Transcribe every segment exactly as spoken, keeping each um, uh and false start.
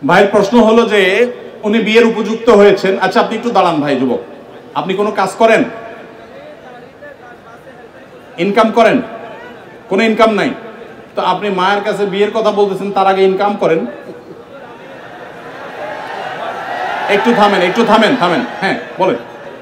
ভাইয়ের প্রশ্ন হলো যে উনি বিয়ের উপযুক্ত হয়েছেন। আচ্ছা আপনি একটু দাঁড়ান ভাই, যুবক, আপনি কোনো কাজ করেন, ইনকাম করেন? কোনো ইনকাম নাই, তো আপনি মায়ের কাছে বিয়ের কথা বলতেছেন, তার আগে ইনকাম করেন। একটু থামেন, একটু থামেন থামেন হ্যাঁ বলেন।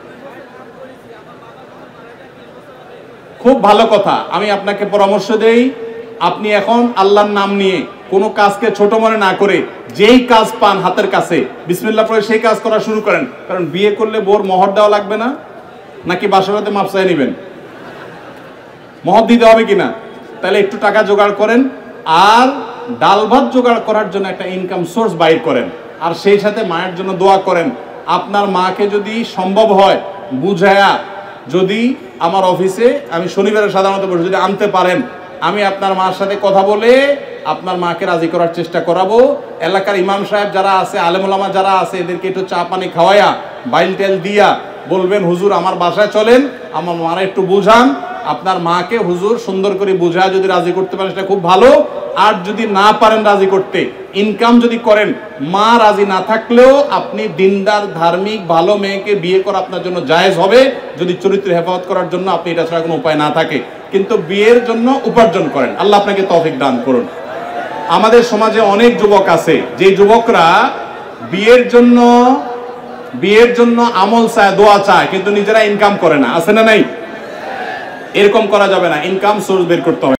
খুব ভালো কথা, আমি আপনাকে পরামর্শ দেই, আপনি এখন আল্লাহর নাম নিয়ে কোনো কাজকে ছোট মনে না করে যেই কাজ পান হাতের কাছে বিসমিল্লাহ পড়ে সেই কাজ করা শুরু করেন। কারণ বিয়ে করলে বোর মোহর দেওয়া লাগবে না, নাকি বাসরাতে মাপ চাই নেবেন? মোহর দিতে হবে কিনা? তাহলে একটু টাকা জোগাড় করেন, আর ডাল ভাত জোগাড় করার জন্য একটা ইনকাম সোর্স বাইর করেন, আর সেই সাথে মায়ের জন্য দোয়া করেন। আপনার মাকে যদি সম্ভব হয় বুঝায়া, যদি আমার অফিসে আমি শনিবারে সাধারণত বসে, যদি আনতে পারেন, আমি আপনার মার সাথে কথা বলে আপনার মাকে রাজি করার চেষ্টা করাবো। এলাকার ইমাম সাহেব যারা আছে, আলেম ওলামা যারা আছে, এদেরকে একটু চা পানি খাওয়াইয়া বাইল টেল দিয়া বলবেন, হুজুর আমার বাসায় চলেন, আমার মারা একটু বুঝান। আপনার মাকে হুজুর সুন্দর করে বুঝা যদি রাজি করতে পারেন সেটা খুব ভালো। আর যদি না পারেন রাজি করতে, ইনকাম যদি করেন, মা রাজি না থাকলেও আপনি দিনদার ধার্মিক ভালো মেয়েকে বিয়ে করা আপনার জন্য জায়েজ হবে, যদি চরিত্র হেফাজত করার জন্য আপনি এটা ছাড়া কোনো উপায় না থাকে। কিন্তু বিয়ের জন্য উপার্জন করেন, আল্লাহ আপনাকে তৌফিক দান করুন। আমাদের সমাজে অনেক যুবক আছে, যে যুবকরা বিয়ের জন্য বিয়ের জন্য আমল চায়, দোয়া চায়, কিন্তু নিজেরা ইনকাম করে না। আছে না নাই? এরকম করা যাবে না, ইনকাম সোর্স বের করতে হবে।